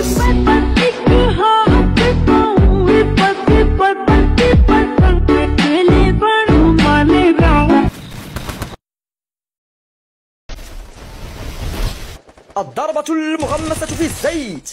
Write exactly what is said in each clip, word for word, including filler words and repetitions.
الضربة المغمسة في الزيت.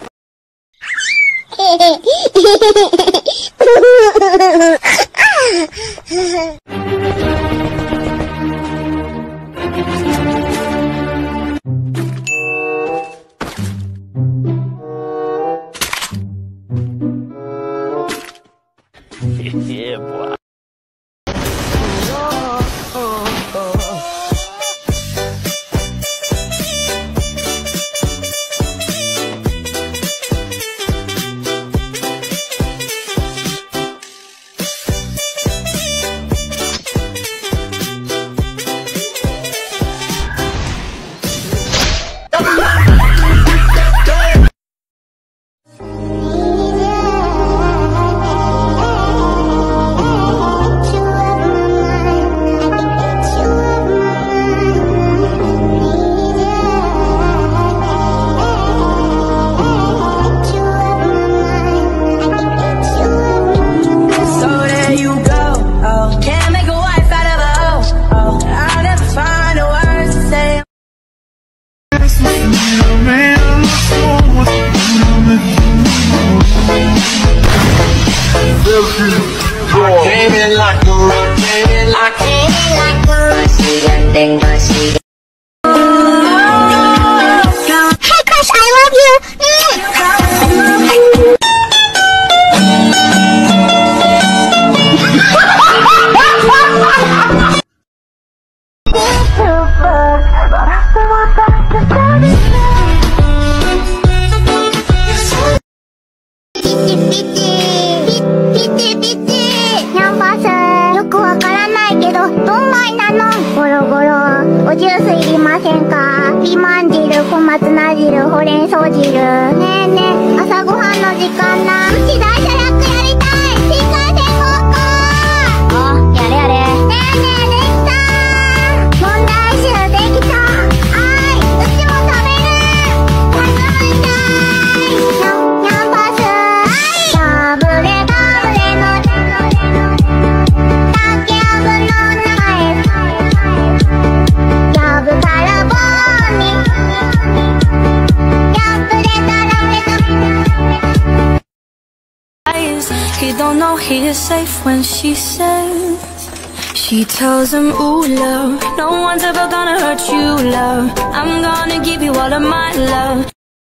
He don't know he is safe when she says, she tells him, ooh, love, no one's ever gonna hurt you, love. I'm gonna give you all of my love.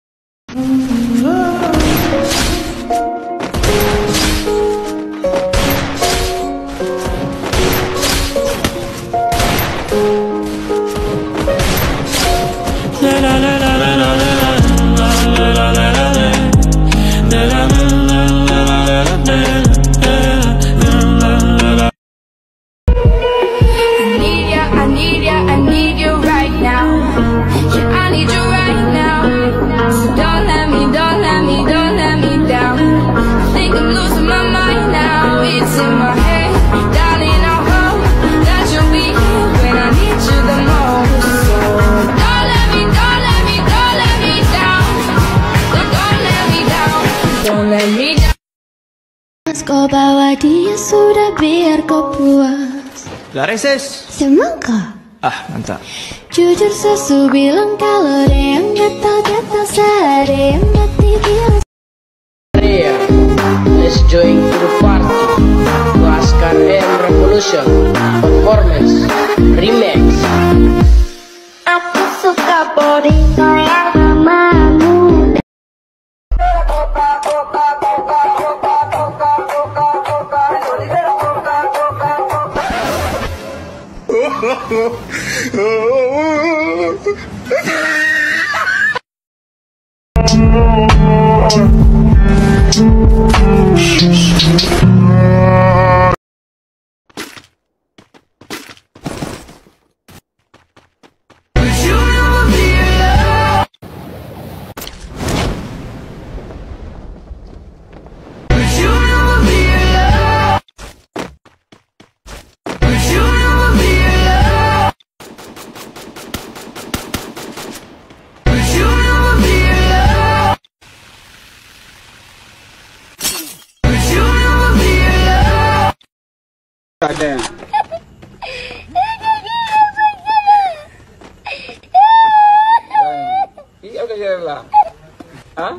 Kau bawa dia sudah biar kau puas. Lareses. Semangka. Ah, mantap. Jujur sesu bilang kalau dia yang gatal-gatal sehari yang mati dia. Let's join to the party. Laskar M Revolution Performance Remix. Aku suka body yang mamamu. Tak ada. Iya ke lah? Hah?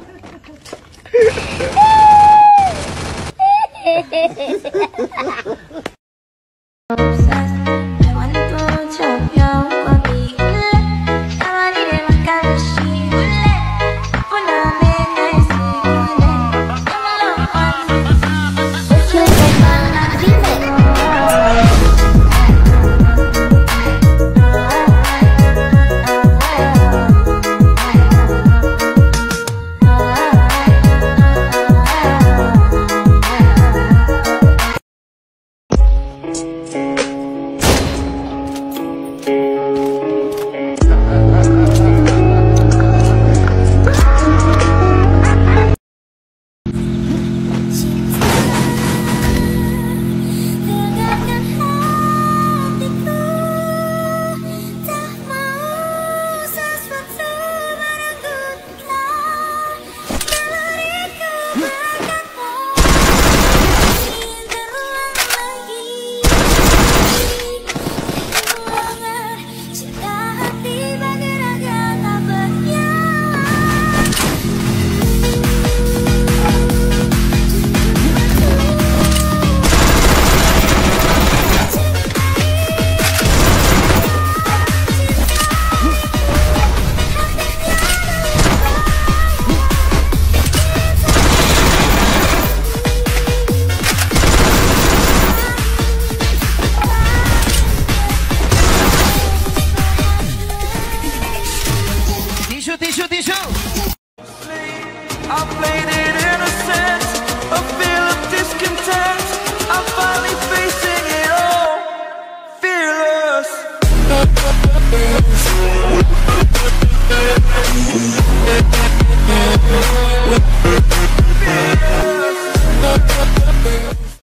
Tisu, tisu. I played it innocent, a feel of discontent. I'm finally facing it all, fearless. Fearless.